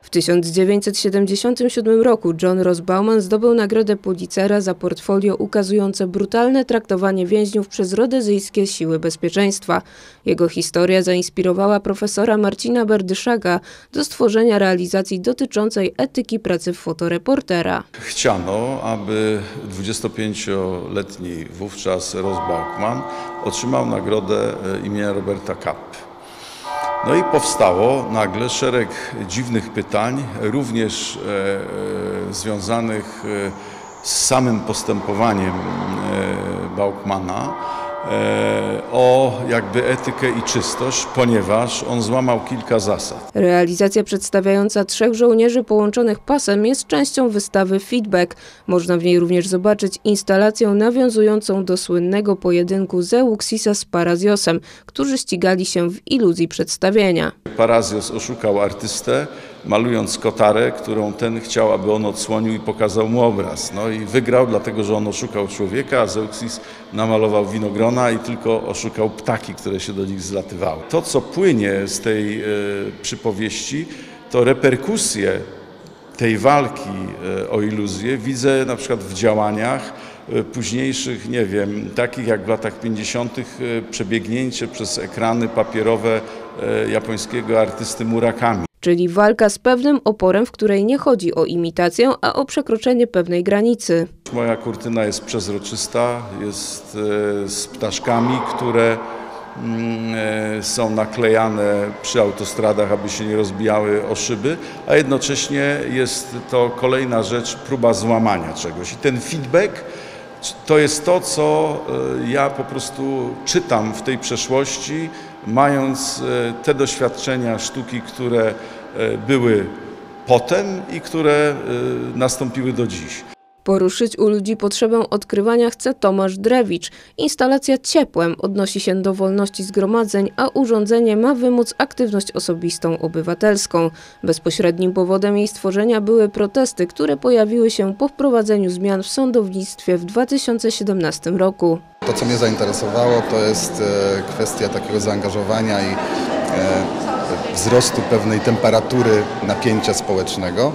W 1977 roku John Ross Bauman zdobył Nagrodę Pulitzera za portfolio ukazujące brutalne traktowanie więźniów przez rodezyjskie siły bezpieczeństwa. Jego historia zainspirowała profesora Marcina Berdyszaka do stworzenia realizacji dotyczącej etyki pracy fotoreportera. Chciano, aby 25-letni wówczas Ross Bauman otrzymał nagrodę imienia Roberta Kappy. No i powstało nagle szereg dziwnych pytań, również związanych z samym postępowaniem Baumana, o jakby etykę i czystość, ponieważ on złamał kilka zasad. Realizacja przedstawiająca 3 żołnierzy połączonych pasem jest częścią wystawy Feedback. Można w niej również zobaczyć instalację nawiązującą do słynnego pojedynku Zeuxisa z Paraziosem, którzy ścigali się w iluzji przedstawienia. Parazios oszukał artystę, malując kotarę, którą ten chciał, aby on odsłonił i pokazał mu obraz. No i wygrał, dlatego że on oszukał człowieka, a Zeuxis namalował winogrona i tylko oszukał ptaki, które się do nich zlatywały. To, co płynie z tej przypowieści, to reperkusje tej walki o iluzję widzę na przykład w działaniach późniejszych, nie wiem, takich jak w latach 50. przebiegnięcie przez ekrany papierowe japońskiego artysty Murakami. Czyli walka z pewnym oporem, w której nie chodzi o imitację, a o przekroczenie pewnej granicy. Moja kurtyna jest przezroczysta, jest z ptaszkami, które są naklejane przy autostradach, aby się nie rozbijały o szyby, a jednocześnie jest to kolejna rzecz, próba złamania czegoś. I ten feedback to jest to, co ja po prostu czytam w tej przeszłości, mając te doświadczenia sztuki, które były potem i które nastąpiły do dziś. Poruszyć u ludzi potrzebę odkrywania chce Tomasz Drewicz. Instalacja ciepłem odnosi się do wolności zgromadzeń, a urządzenie ma wymóc aktywność osobistą obywatelską. Bezpośrednim powodem jej stworzenia były protesty, które pojawiły się po wprowadzeniu zmian w sądownictwie w 2017 roku. To, co mnie zainteresowało, to jest kwestia takiego zaangażowania i wzrostu pewnej temperatury napięcia społecznego.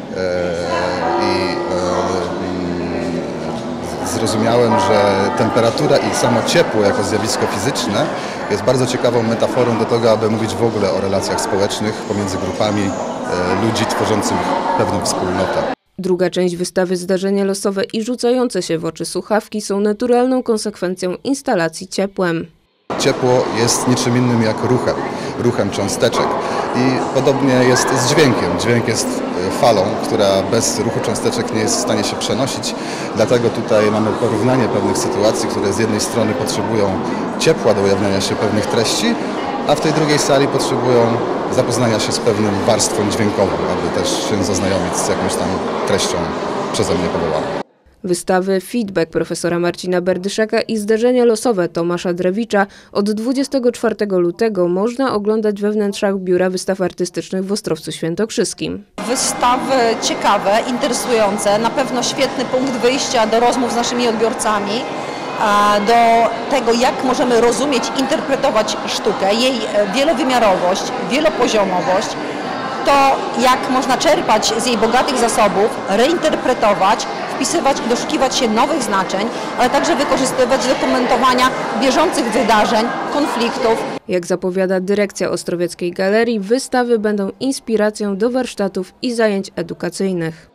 Zrozumiałem, że temperatura i samo ciepło jako zjawisko fizyczne jest bardzo ciekawą metaforą do tego, aby mówić w ogóle o relacjach społecznych pomiędzy grupami ludzi tworzących pewną wspólnotę. Druga część wystawy Zdarzenia losowe i rzucające się w oczy słuchawki są naturalną konsekwencją instalacji ciepłem. Ciepło jest niczym innym jak ruchem cząsteczek i podobnie jest z dźwiękiem. Dźwięk jest falą, która bez ruchu cząsteczek nie jest w stanie się przenosić. Dlatego tutaj mamy porównanie pewnych sytuacji, które z jednej strony potrzebują ciepła do ujawniania się pewnych treści, a w tej drugiej sali potrzebują zapoznania się z pewną warstwą dźwiękową, aby też się zaznajomić z jakąś tam treścią przeze mnie powołaną. Wystawy Feedback profesora Marcina Berdyszaka i Zdarzenia losowe Tomasza Drewicza od 24 lutego można oglądać we wnętrzach Biura Wystaw Artystycznych w Ostrowcu Świętokrzyskim. Wystawy ciekawe, interesujące, na pewno świetny punkt wyjścia do rozmów z naszymi odbiorcami, do tego, jak możemy rozumieć, interpretować sztukę, jej wielowymiarowość, wielopoziomowość, to jak można czerpać z jej bogatych zasobów, reinterpretować, wpisywać i doszukiwać się nowych znaczeń, ale także wykorzystywać do komentowania bieżących wydarzeń, konfliktów. Jak zapowiada dyrekcja Ostrowieckiej Galerii, wystawy będą inspiracją do warsztatów i zajęć edukacyjnych.